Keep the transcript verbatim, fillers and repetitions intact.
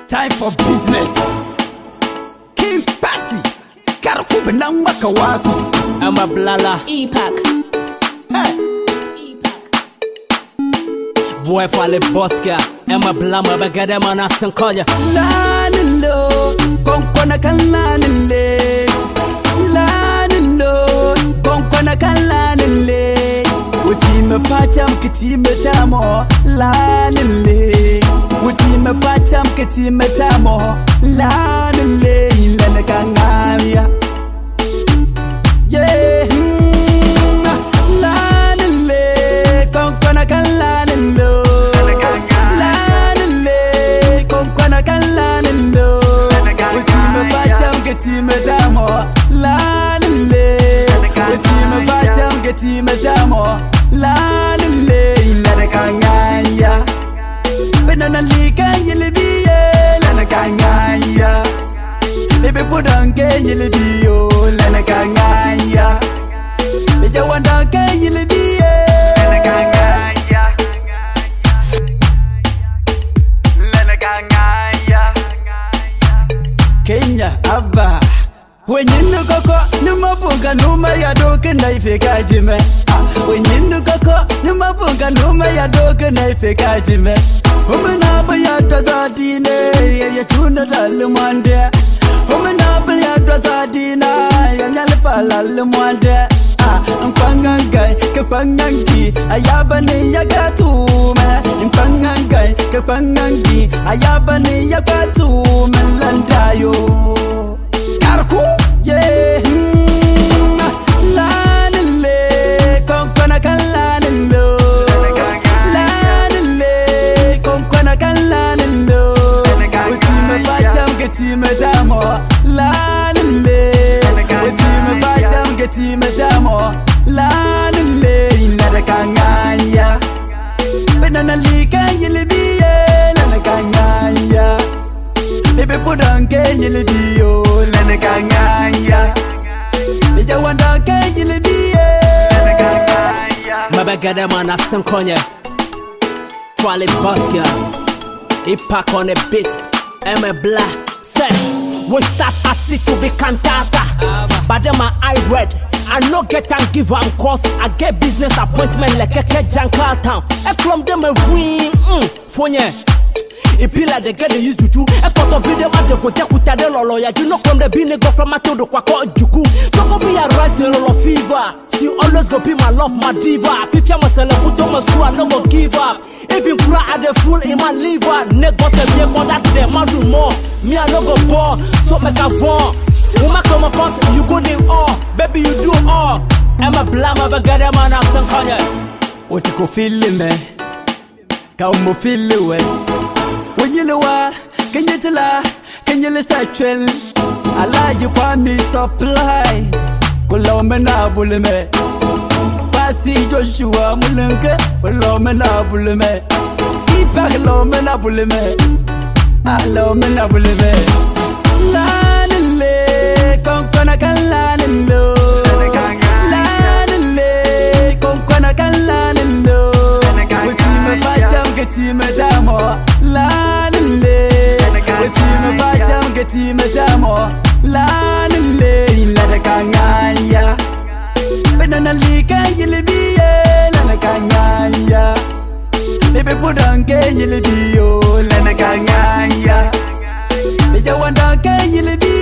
Time for business. King Kpasi, Karakuba nang makawakus. I'm a blala. E-Pack. Hey. Boy Fally Bosscah. I'm a blama bagada man asan konya. Lanilo, konkona kan lanile. Lanilo, konkona kan lanile. Wuti me pacham kiti me tamo. Lanile. Wuti me pacham kiti me tamo. Lanile, lana kangamia. Yeah. Lanile, konkona kan lanilo. Lanile, konkona kan lanilo. Wuti me pacham kiti me tamo. Lanile, wuti me pacham kiti me tamo. Lanile, lana kangamia. Benana lika yilibiye lana kangaya. Bebe pudanke yilibiyo lana kangaya. Beja wandanke yilibiye lana kangaya. Lana kangaya. Kenya abba. When you look at Numa Bunga Numa Yadoka Naifeka Jime. When you look at Numa Bunga Numa Yadoka Naifeka Jime. Womanaba Yadrazadine, Yatuna Lamande. Womanaba Yadrazadina, Yanalpala Lamande. Ah, and Pangangai, Kapangangi, Ayabani Yagatu, and Pangangai, Kapangangi, Ayabani Yagatu, Melandayo. Karaku, yeah. Lanile, konkona kan lanilo. Lanile, konkona kan lanilo. Wuti me pacham geti me tamo. Lanile, wuti me pacham geti me tamo. Lanile, nada kangaya. Benana lika yilibiye, lana kangaya. Bebe pudanke yilibiyo lana kangaya. Beja wandanke yilibiye lana kangaya. Mabagada man asan konya. Fally Bosscah. E-Pack on a beat. I'm a blah. Say, we start as it to be cantata. But then my eye red. I no get and give am cause I get business appointment like a Jankal town. I clum them a win. Mm, fonye. Et puis là, they get the use Juju. A cut of video, but they go take with the lawyer. You know, come the bin, go from my to the quack Juju. Talk of me, I rise the roll of fever. She always go be my love, my diva. If you must put on my shoe, I no go give up. Even cry at the fool in my liver. Neck got a name more that them, I do more. Me, I no go ball, so make a vaughn. Woman come across, you go in all. Baby, you do all. I'm a blama, but get a man out some corner. What you go feel me? Come feel the way. When you know what, can you tell her? Can you listen? I like you want me supply. Kolomena buleme. Pasi Joshua Mulunke. Kolomena buleme. E-Pack lomena buleme. Alomena buleme. Lanile, konkona kan lanilo. Lanile, konkona kan lanilo. Wuti me pacham geti me tamo. Lanile, wuti me pacham geti me tamo. Lanile, lana kangaya. Benana lika yilibiye lana kangaya. Bebe pudanke yilibiyo lana kangaya. Beja wandanke yilibiye